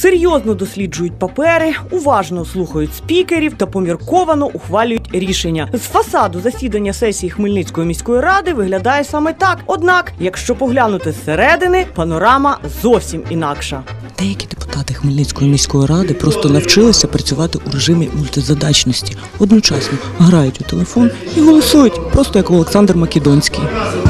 серйозно досліджують папери, уважно слухають спікерів та помірковано ухвалюють рішення. З фасаду засідання сесії Хмельницької міської ради виглядає саме так. Однак, якщо поглянути зсередини, панорама зовсім інакша. Деякі депутати Хмельницької міської ради просто навчилися працювати у режимі мультизадачності. Одночасно грають у телефон і голосують, просто як Олександр Македонський.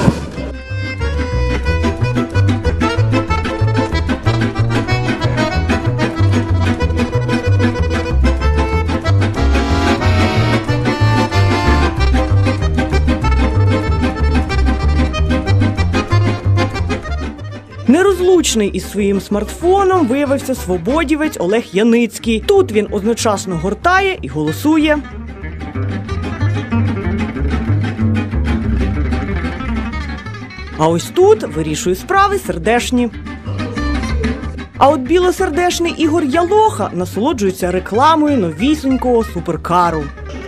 Нерозлучний із своїм смартфоном виявився свободівець Олег Яницький. Тут він одночасно гортає і голосує. А ось тут вирішує справи сердешні. А от білосердешний Ігор Ялоха насолоджується рекламою новісінького суперкару.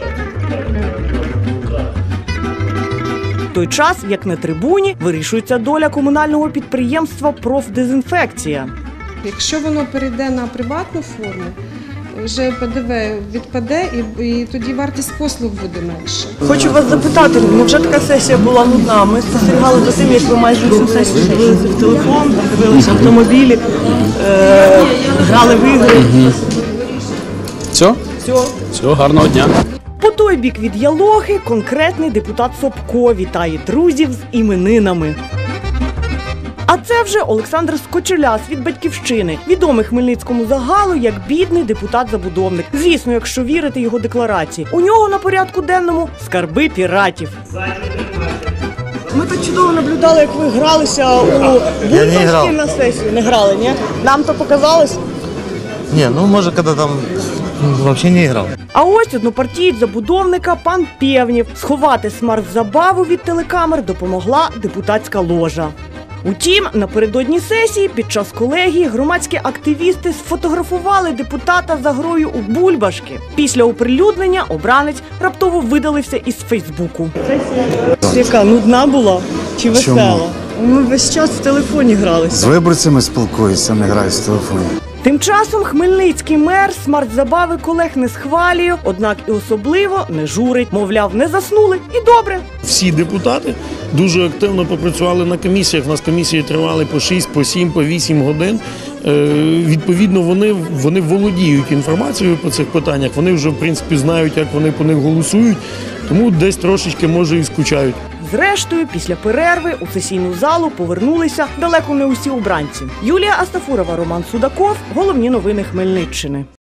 В той час, як на трибуні, вирішується доля комунального підприємства «Профдезінфекція». Якщо воно перейде на приватну форму, вже ПДВ відпаде і тоді вартість послуг буде менше. Хочу вас запитати, невже така сесія була нудна? Ми спостерігали за тим, як ви майже всю сесію дивилися в телефон, дивилися автомобілі, грали в ігри. Все? Все, гарного дня. По той бік від Ялохи конкретний депутат Собко вітає друзів з іменинами. А це вже Олександр Скочеляс від «Батьківщини», відомий хмельницькому загалу як бідний депутат-забудовник. Звісно, якщо вірити його декларації. У нього на порядку денному скарби піратів. Ми так чудово наблюдали, як ви гралися у Бульбашки на сесії. Не грали, ні? Нам то показалось? Ні, ну може, коли там взагалі не грав. А ось однопартієць забудовника пан Пєвнів. Сховати смарт-забаву від телекамер допомогла депутатська ложа. Утім, напередодні сесії під час колегії громадські активісти сфотографували депутата за грою у Бульбашки. Після оприлюднення обранець раптово видалився із Фейсбуку. Яка нудна була чи весела? Ми весь час в телефоні гралися. З виборцями спілкуюся, не граю в телефоні. Тим часом хмельницький мер смарт-забави колег не схвалює, однак і особливо не журить. Мовляв, не заснули і добре. Всі депутати дуже активно попрацювали на комісіях. У нас комісії тривали по 6, по 7, по 8 годин. Відповідно, вони володіють інформацією по цих питаннях. Вони вже, в принципі, знають, як вони по них голосують, тому десь трошечки, може, і скучають. Зрештою, після перерви у сесійну залу повернулися далеко не усі обранці. Юлія Астафурова, Роман Судаков. Головні новини Хмельниччини.